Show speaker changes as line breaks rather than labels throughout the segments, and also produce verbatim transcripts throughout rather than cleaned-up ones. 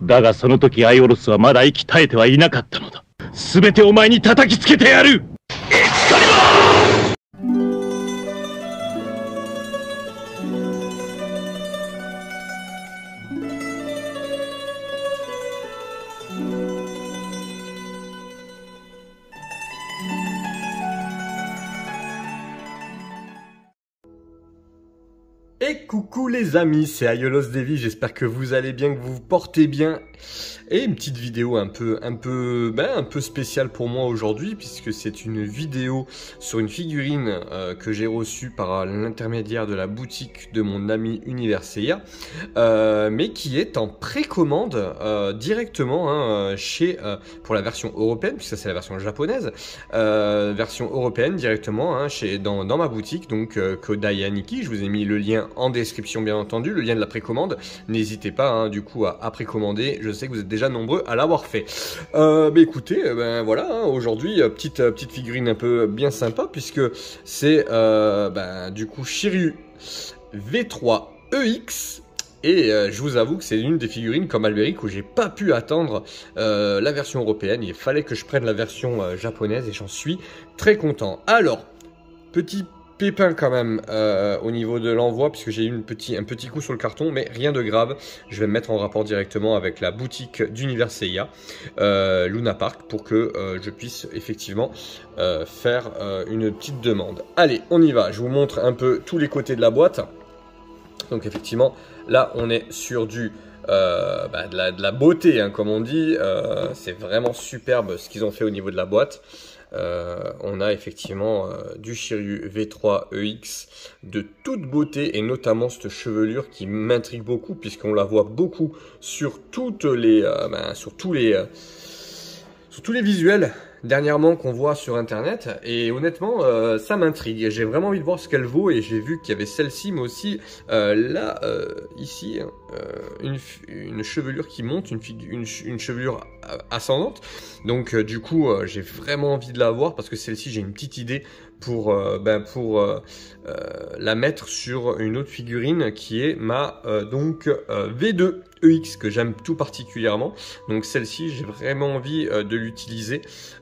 だがその時アイオロスはまだ息絶えてはいなかったのだ。全てお前に叩きつけてやる。エクスカリバー！
Et coucou les amis, c'est Aiolos Devi, j'espère que vous allez bien, que vous vous portez bien. Et une petite vidéo un peu, un peu, ben, un peu spéciale pour moi aujourd'hui, puisque c'est une vidéo sur une figurine euh, que j'ai reçue par l'intermédiaire de la boutique de mon ami Universeia, euh, mais qui est en précommande euh, directement hein, chez, euh, pour la version européenne, puisque ça c'est la version japonaise, euh, version européenne directement hein, chez, dans, dans ma boutique, donc euh, Kodai Aniki. Je vous ai mis le lien en description bien entendu, le lien de la précommande. N'hésitez pas hein, du coup à, à précommander, je sais que vous êtes déjà nombreux à l'avoir fait. Euh, bah écoutez, ben voilà, hein, aujourd'hui petite petite figurine un peu bien sympa puisque c'est euh, ben, du coup Shiryu V trois E X. Et euh, je vous avoue que c'est une des figurines comme Albéric où j'ai pas pu attendre euh, la version européenne. Il fallait que je prenne la version euh, japonaise et j'en suis très content. Alors, petit pépin quand même euh, au niveau de l'envoi puisque j'ai eu une petit, un petit coup sur le carton, mais rien de grave. Je vais me mettre en rapport directement avec la boutique d'Universeia, euh, Luna Park, pour que euh, je puisse effectivement euh, faire euh, une petite demande. Allez, on y va. Je vous montre un peu tous les côtés de la boîte. Donc effectivement, là on est sur du euh, bah, de, la, de la beauté, hein, comme on dit. Euh, c'est vraiment superbe ce qu'ils ont fait au niveau de la boîte. Euh, on a effectivement euh, du Shiryu V trois E X de toute beauté et notamment cette chevelure qui m'intrigue beaucoup puisqu'on la voit beaucoup sur toutes les, euh, ben, sur tous les, euh, sur tous les visuels dernièrement qu'on voit sur internet et honnêtement euh, ça m'intrigue. J'ai vraiment envie de voir ce qu'elle vaut et j'ai vu qu'il y avait celle-ci mais aussi euh, là euh, ici euh, une, une chevelure qui monte, une, une, une chevelure ascendante. Donc euh, du coup euh, j'ai vraiment envie de la voir parce que celle-ci j'ai une petite idée pour, euh, ben, pour euh, euh, la mettre sur une autre figurine qui est ma euh, donc euh, V deux E X que j'aime tout particulièrement. Donc celle-ci j'ai vraiment envie euh, de l'utiliser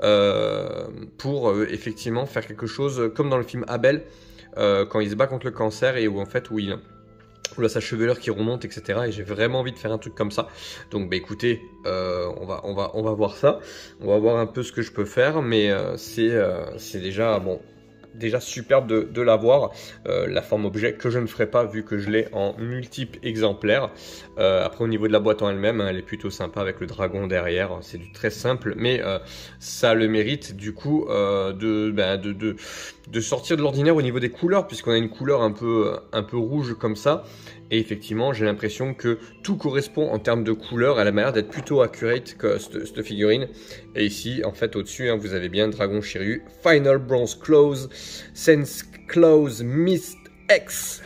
euh, pour euh, effectivement faire quelque chose comme dans le film Abel euh, quand il se bat contre le cancer et où en fait où il où là sa chevelure qui remonte etc et j'ai vraiment envie de faire un truc comme ça. Donc bah écoutez euh, on va on va on va voir ça, on va voir un peu ce que je peux faire, mais euh, c'est euh, c'est déjà bon déjà superbe de, de l'avoir, euh, la forme objet que je ne ferai pas vu que je l'ai en multiples exemplaires. Euh, après au niveau de la boîte en elle-même, hein, elle est plutôt sympa avec le dragon derrière, c'est du très simple, mais euh, ça a le mérite du coup euh, de, ben, de, de, de sortir de l'ordinaire au niveau des couleurs, puisqu'on a une couleur un peu, un peu rouge comme ça. Et effectivement, j'ai l'impression que tout correspond en termes de couleur. Elle a l'air d'être plutôt accurate que cette, cette figurine. Et ici, en fait, au-dessus, hein, vous avez bien Dragon Shiryu, Final Bronze Close, Sense Close Mist X.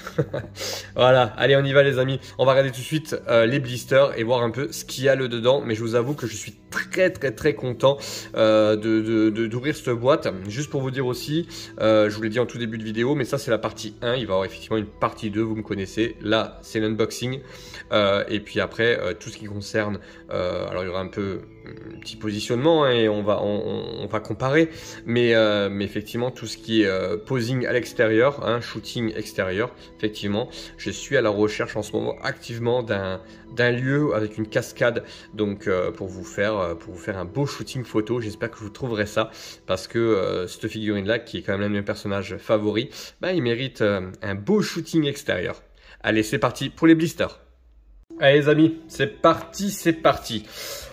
Voilà, allez on y va les amis. On va regarder tout de suite euh, les blisters et voir un peu ce qu'il y a le dedans. Mais je vous avoue que je suis très très très content euh, de, de, de, d'ouvrir cette boîte. Juste pour vous dire aussi, euh, je vous l'ai dit en tout début de vidéo, mais ça c'est la partie un. Il va y avoir effectivement une partie deux, vous me connaissez. Là c'est l'unboxing. Euh, et puis après, euh, tout ce qui concerne, euh, alors il y aura un peu un petit positionnement hein, et on va, on, on va comparer. Mais, euh, mais effectivement, tout ce qui est euh, posing à l'extérieur, hein, shooting extérieur, effectivement, je suis à la recherche en ce moment activement d'un d'un lieu avec une cascade, donc euh, pour vous faire pour vous faire un beau shooting photo. J'espère que vous trouverez ça parce que euh, cette figurine là qui est quand même l'un de mes personnages favoris, bah, il mérite euh, un beau shooting extérieur. Allez c'est parti pour les blisters. Allez les amis, c'est parti, c'est parti.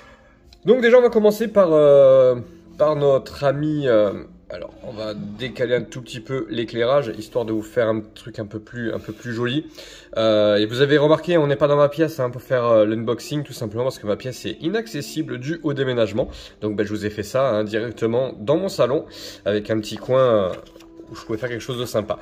Donc déjà on va commencer par, euh, par notre ami, euh, alors on va décaler un tout petit peu l'éclairage histoire de vous faire un truc un peu plus, un peu plus joli. Euh, et vous avez remarqué, on n'est pas dans ma pièce hein, pour faire euh, l'unboxing tout simplement parce que ma pièce est inaccessible dû au déménagement. Donc ben, je vous ai fait ça hein, directement dans mon salon avec un petit coin euh, où je pouvais faire quelque chose de sympa.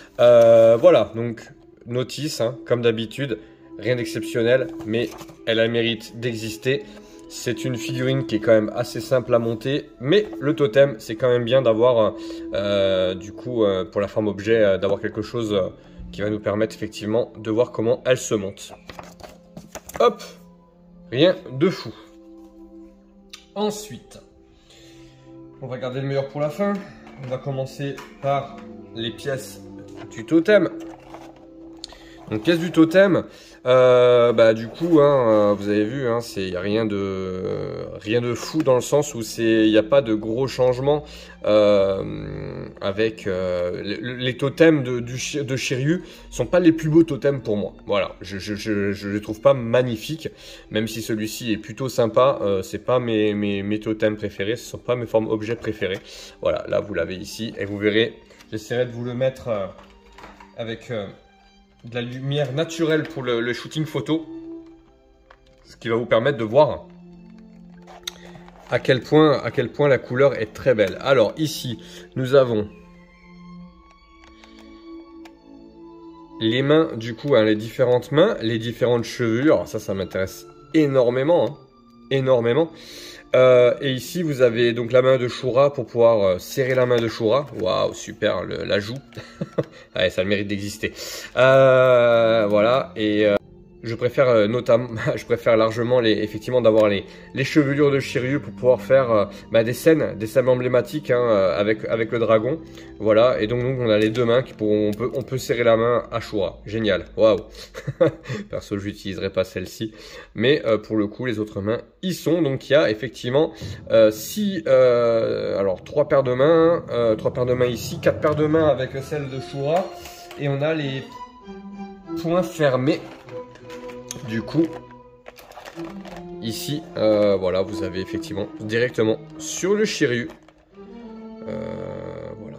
Euh, voilà, donc notice hein, comme d'habitude. Rien d'exceptionnel, mais elle a le mérite d'exister. C'est une figurine qui est quand même assez simple à monter, mais le totem, c'est quand même bien d'avoir, euh, du coup, euh, pour la forme objet, euh, d'avoir quelque chose euh, qui va nous permettre effectivement de voir comment elle se monte. Hop! Rien de fou. Ensuite, on va garder le meilleur pour la fin. On va commencer par les pièces du totem. Donc pièces du totem, euh, bah du coup, hein, vous avez vu, hein, c'est y a rien de rien de fou dans le sens où c'est il n'y a pas de gros changements euh, avec euh, les, les totems de, du, de Shiryu sont pas les plus beaux totems pour moi. Voilà, je je, je, je les trouve pas magnifiques, même si celui-ci est plutôt sympa. Euh, c'est pas mes, mes mes totems préférés, ce sont pas mes formes objets préférées. Voilà, là vous l'avez ici et vous verrez. J'essaierai de vous le mettre euh, avec euh, de la lumière naturelle pour le, le shooting photo, ce qui va vous permettre de voir à quel point, à quel point la couleur est très belle. Alors ici, nous avons les mains, du coup, hein, les différentes mains, les différentes chevelures. Alors ça, ça m'intéresse énormément, hein, énormément. Euh, et ici, vous avez donc la main de Shura pour pouvoir euh, serrer la main de Shura. Waouh, super, le, la joue. Ouais, ça a le mérite d'exister. Euh, voilà, et euh, je préfère euh, notamment, je préfère largement les, effectivement d'avoir les, les chevelures de Shiryu pour pouvoir faire euh, bah, des scènes, des scènes emblématiques hein, avec avec le dragon. Voilà, et donc, donc on a les deux mains qui pourront, on peut on peut serrer la main à Shura. Génial, waouh. Perso, je n'utiliserai pas celle-ci, mais euh, pour le coup, les autres mains y sont. Donc il y a effectivement euh, six, euh, alors trois paires de mains, euh, trois paires de mains ici, quatre paires de mains avec celle de Shura, et on a les poings fermés. Du coup, ici, euh, voilà, vous avez effectivement directement sur le Shiryu. Euh, voilà.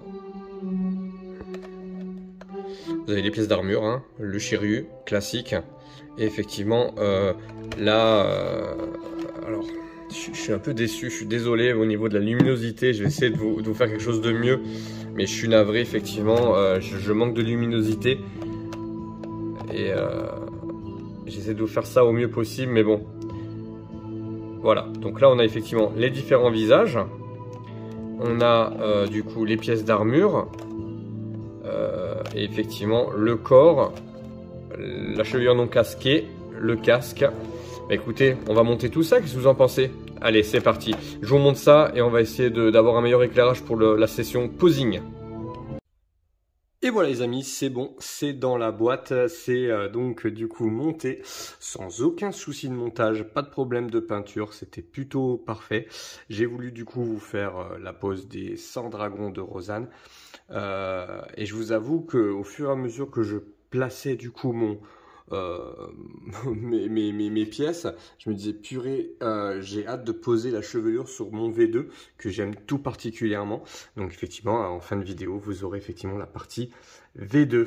Vous avez les pièces d'armure, hein, le Shiryu classique. Et effectivement, euh, là, euh, alors, je, je suis un peu déçu, je suis désolé au niveau de la luminosité. Je vais essayer de vous, de vous faire quelque chose de mieux, mais je suis navré, effectivement, euh, je, je manque de luminosité. Et euh, j'essaie de vous faire ça au mieux possible, mais bon. Voilà, donc là on a effectivement les différents visages. On a euh, du coup les pièces d'armure. Euh, et effectivement le corps, la chevelure non casquée, le casque. Bah, écoutez, on va monter tout ça, qu'est-ce que vous en pensez? Allez, c'est parti. Je vous montre ça et on va essayer d'avoir un meilleur éclairage pour le, la session posing. Et voilà les amis, c'est bon, c'est dans la boîte, c'est euh, donc du coup monté sans aucun souci de montage, pas de problème de peinture, c'était plutôt parfait. J'ai voulu du coup vous faire euh, la pose des cent dragons de Rosanne euh, et je vous avoue qu'au fur et à mesure que je plaçais du coup mon... Euh, mes, mes, mes, mes pièces, je me disais purée, euh, j'ai hâte de poser la chevelure sur mon V deux que j'aime tout particulièrement. Donc effectivement, en fin de vidéo, vous aurez effectivement la partie V deux.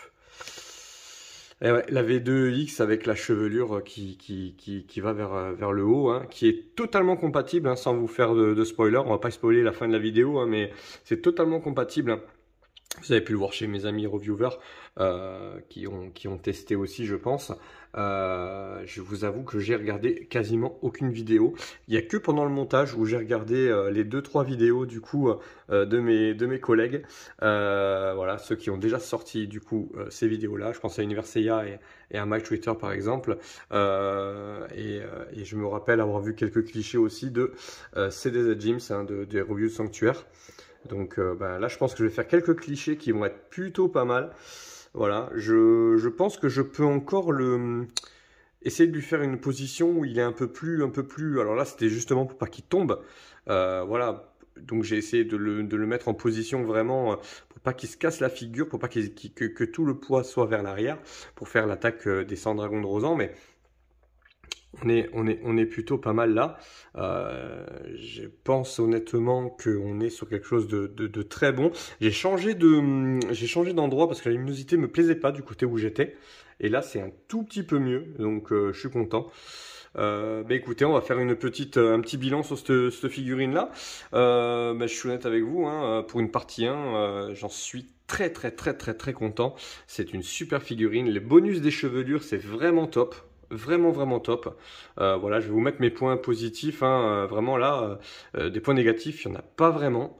Et ouais, la V deux X avec la chevelure qui, qui, qui, qui va vers, vers le haut, hein, qui est totalement compatible, hein, sans vous faire de, de spoiler. On va pas spoiler la fin de la vidéo, hein, mais c'est totalement compatible. Hein. Vous avez pu le voir chez mes amis reviewers euh, qui, ont, qui ont testé aussi, je pense. Euh, je vous avoue que j'ai regardé quasiment aucune vidéo. Il n'y a que pendant le montage où j'ai regardé euh, les deux trois vidéos du coup euh, de, mes, de mes collègues. Euh, voilà, ceux qui ont déjà sorti du coup euh, ces vidéos-là. Je pense à Universeia et, et à My Twitter par exemple. Euh, et, euh, et je me rappelle avoir vu quelques clichés aussi de euh, C D Z Gyms, hein, de, des reviews de Sanctuaire. Donc euh, ben, là je pense que je vais faire quelques clichés qui vont être plutôt pas mal. Voilà, je, je pense que je peux encore le essayer de lui faire une position où il est un peu plus, un peu plus. Alors là c'était justement pour pas qu'il tombe. Euh, voilà, donc j'ai essayé de le, de le mettre en position vraiment pour pas qu'il se casse la figure, pour pas qu'il, qu'il, que, que tout le poids soit vers l'arrière, pour faire l'attaque des cent dragons de Rosan. Mais On est, on, est, on est plutôt pas mal là. Euh, je pense honnêtement qu'on est sur quelque chose de, de, de très bon. J'ai changé de, j'ai changé d'endroit parce que la luminosité me plaisait pas du côté où j'étais. Et là, c'est un tout petit peu mieux. Donc, euh, je suis content. Euh, bah écoutez, on va faire une petite, un petit bilan sur cette, cette figurine-là. Euh, bah, je suis honnête avec vous, hein, pour une partie un, euh, j'en suis très très très très très content. C'est une super figurine. Les bonus des chevelures, c'est vraiment top. Vraiment vraiment top. Euh, voilà, je vais vous mettre mes points positifs, hein, euh, vraiment là, euh, des points négatifs, il n'y en a pas vraiment.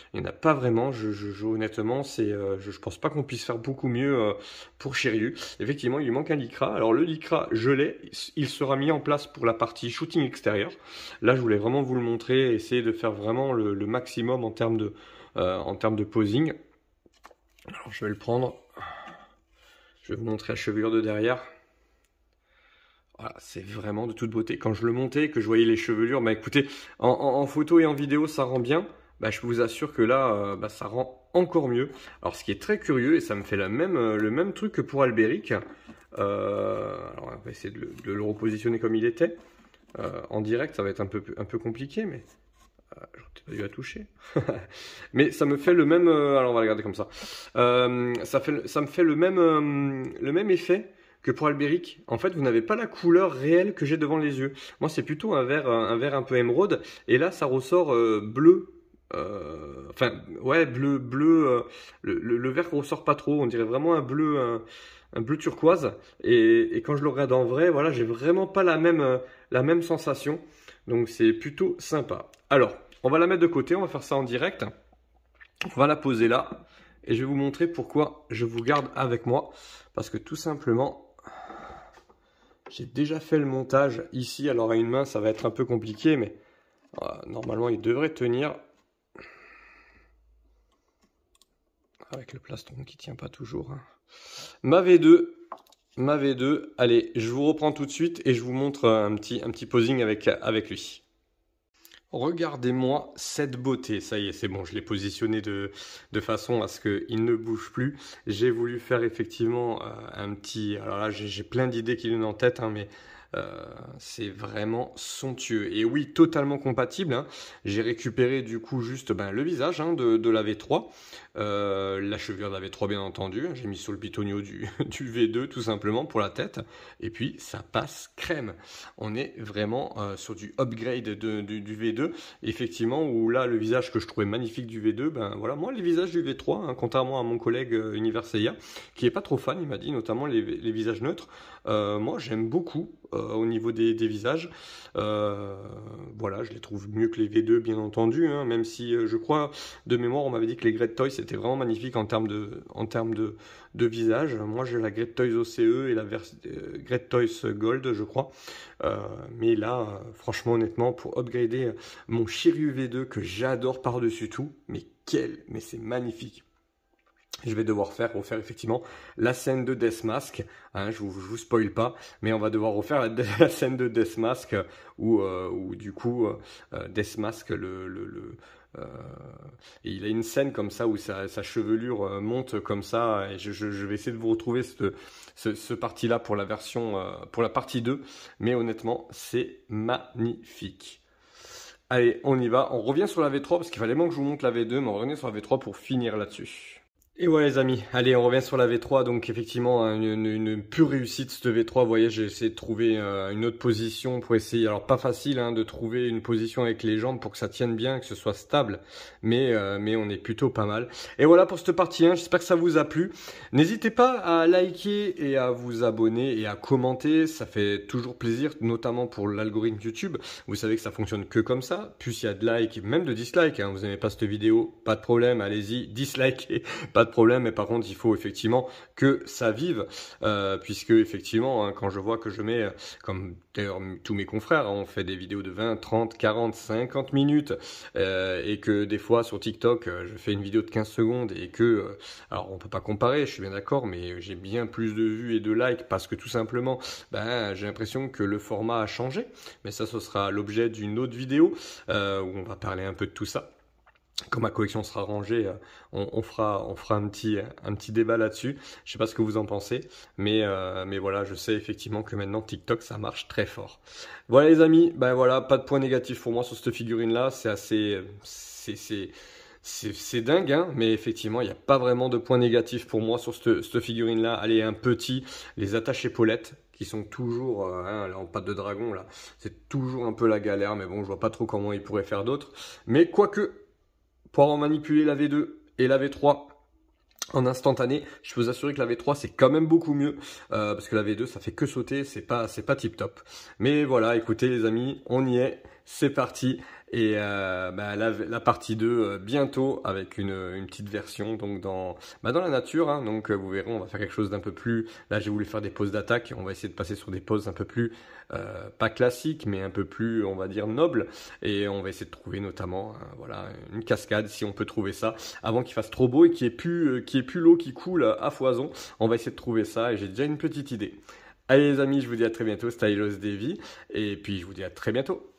Il n'y en a pas vraiment, je, je, je honnêtement, c'est, euh, je, je pense pas qu'on puisse faire beaucoup mieux euh, pour Shiryu. Effectivement, il lui manque un Lycra. Alors le Lycra, je l'ai, il sera mis en place pour la partie shooting extérieur. Là, je voulais vraiment vous le montrer, essayer de faire vraiment le, le maximum en termes de, euh, en termes de posing. Alors je vais le prendre, je vais vous montrer la chevelure de derrière. Voilà, c'est vraiment de toute beauté. Quand je le montais, que je voyais les chevelures, bah écoutez, en, en, en photo et en vidéo, ça rend bien. Bah, je vous assure que là, euh, bah, ça rend encore mieux. Alors, ce qui est très curieux, et ça me fait la même, euh, le même truc que pour Albéric. Euh, alors, on va essayer de le, de le repositionner comme il était. Euh, en direct, ça va être un peu, un peu compliqué, mais euh, j'aurais peut-être pas dû la toucher. Mais ça me fait le même. Euh, alors, on va la garder comme ça. Euh, ça, fait, ça me fait le même, euh, le même effet que pour Albéric. En fait, vous n'avez pas la couleur réelle que j'ai devant les yeux. Moi, c'est plutôt un vert, un vert un peu émeraude. Et là, ça ressort euh, bleu. Euh, enfin, ouais, bleu, bleu. Euh, le, le, le vert ressort pas trop. On dirait vraiment un bleu, un, un bleu turquoise. Et, et quand je le regarde en vrai, voilà, j'ai vraiment pas la même, euh, la même sensation. Donc, c'est plutôt sympa. Alors, on va la mettre de côté. On va faire ça en direct. On va la poser là. Et je vais vous montrer pourquoi je vous garde avec moi. Parce que tout simplement, j'ai déjà fait le montage ici. Alors à une main, ça va être un peu compliqué, mais euh, normalement, il devrait tenir. Avec le plastron qui ne tient pas toujours. Hein. Ma V deux. Ma V deux. Allez, je vous reprends tout de suite et je vous montre un petit, un petit posing avec, avec lui. Regardez-moi cette beauté, ça y est, c'est bon, je l'ai positionné de, de façon à ce qu'il ne bouge plus. J'ai voulu faire effectivement euh, un petit... Alors là, j'ai plein d'idées qui viennent en tête, hein, mais euh, c'est vraiment somptueux. Et oui, totalement compatible. Hein. J'ai récupéré du coup juste ben, le visage hein, de, de la V trois, euh, la chevelure de la V trois bien entendu. J'ai mis sur le pitonio du, du V deux tout simplement pour la tête. Et puis, ça passe crème. On est vraiment euh, sur du upgrade de, du, du V deux. Effectivement, où là, le visage que je trouvais magnifique du V deux, ben voilà, moi, les visages du V trois, hein, contrairement à mon collègue euh, Universeia, qui est pas trop fan, il m'a dit, notamment les, les visages neutres. Euh, moi, j'aime beaucoup euh, au niveau des, des visages. Euh, voilà, je les trouve mieux que les V deux, bien entendu, hein, même si euh, je crois, de mémoire, on m'avait dit que les Great Toys, c'était vraiment magnifique en termes de, en termes de, de visage. Moi, j'ai la Great Toys O C E et la vers, euh, Great Toys Gold, je crois. Euh, mais là, euh, franchement, honnêtement, pour upgrader mon Shiryu V deux, que j'adore par-dessus tout, mais quel, mais c'est magnifique. Je vais devoir faire, refaire effectivement la scène de Death Mask, hein, je, vous, je vous spoil pas, mais on va devoir refaire la, la scène de Death Mask où, euh, où du coup euh, Death Mask, le, le, le euh, et il a une scène comme ça où sa, sa chevelure monte comme ça, et je, je, je vais essayer de vous retrouver ce, ce, ce parti-là pour la version, euh, pour la partie deux, mais honnêtement c'est magnifique. Allez, on y va, on revient sur la V trois parce qu'il fallait vraiment que je vous montre la V deux, mais on va revenir sur la V trois pour finir là-dessus. Et voilà les amis, allez on revient sur la V trois, donc effectivement une, une, une pure réussite cette V trois, vous voyez j'ai essayé de trouver euh, une autre position pour essayer, alors pas facile hein, de trouver une position avec les jambes pour que ça tienne bien, que ce soit stable, mais, euh, mais on est plutôt pas mal. Et voilà pour cette partie un, j'espère que ça vous a plu, n'hésitez pas à liker et à vous abonner et à commenter, ça fait toujours plaisir, notamment pour l'algorithme YouTube, vous savez que ça fonctionne que comme ça, plus il y a de likes, même de dislikes, hein. Vous n'aimez pas cette vidéo, pas de problème, allez-y, dislikez, pas de problème, mais par contre il faut effectivement que ça vive, euh, puisque effectivement hein, quand je vois que je mets, comme d'ailleurs tous mes confrères, hein, on fait des vidéos de vingt, trente, quarante, cinquante minutes, euh, et que des fois sur TikTok euh, je fais une vidéo de quinze secondes et que, euh, alors on peut pas comparer, je suis bien d'accord, mais j'ai bien plus de vues et de likes parce que tout simplement ben, j'ai l'impression que le format a changé, mais ça ce sera l'objet d'une autre vidéo euh, où on va parler un peu de tout ça. Quand ma collection sera rangée, on, on fera, on fera un petit, un petit débat là-dessus. Je sais pas ce que vous en pensez, mais, euh, mais voilà, je sais effectivement que maintenant TikTok ça marche très fort. Voilà les amis, ben voilà, pas de point négatif pour moi sur cette figurine-là, c'est assez, c'est, c'est, c'est, c'est dingue, hein, mais effectivement il n'y a pas vraiment de point négatif pour moi sur cette, cette figurine-là. Elle est un petit, les attaches épaulettes qui sont toujours, euh, hein, là en pâte de dragon là, c'est toujours un peu la galère, mais bon je vois pas trop comment ils pourraient faire d'autres. Mais quoique, pour avoir manipulé la V deux et la V trois en instantané, je peux vous assurer que la V trois c'est quand même beaucoup mieux, euh, parce que la V deux ça fait que sauter, c'est pas, c'est pas tip top. Mais voilà, écoutez les amis, on y est, c'est parti. Et euh, bah, la, la partie deux euh, bientôt avec une, une petite version donc dans, bah, dans la nature. Hein, donc euh, vous verrez, on va faire quelque chose d'un peu plus... Là j'ai voulu faire des poses d'attaque, on va essayer de passer sur des poses un peu plus, euh, pas classiques, mais un peu plus, on va dire, nobles. Et on va essayer de trouver notamment euh, voilà, une cascade, si on peut trouver ça, avant qu'il fasse trop beau et qu'il n'y ait plus, euh, qu'il y ait plus l'eau qui coule à foison. On va essayer de trouver ça et j'ai déjà une petite idée. Allez les amis, je vous dis à très bientôt, c'était I Lost Davy, et puis je vous dis à très bientôt.